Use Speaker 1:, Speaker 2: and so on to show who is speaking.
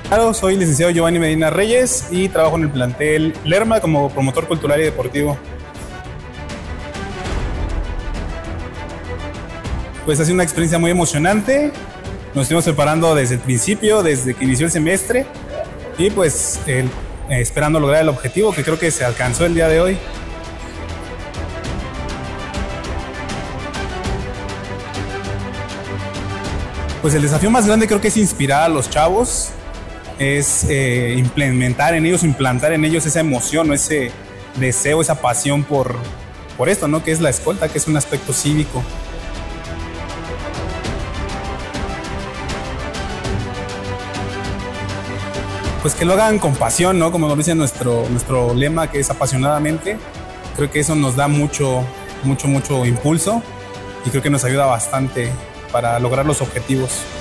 Speaker 1: Claro, soy licenciado Giovanni Medina Reyes y trabajo en el plantel Lerma como promotor cultural y deportivo. Pues ha sido una experiencia muy emocionante. Nos estuvimos preparando desde el principio, desde que inició el semestre y pues esperando lograr el objetivo que creo que se alcanzó el día de hoy. Pues el desafío más grande creo que es inspirar a los chavos, es implantar en ellos esa emoción o ese deseo, esa pasión por esto, ¿no? Que es la escolta, que es un aspecto cívico. Pues que lo hagan con pasión, ¿no? Como lo dice nuestro lema, que es apasionadamente. Creo que eso nos da mucho impulso y creo que nos ayuda bastante para lograr los objetivos.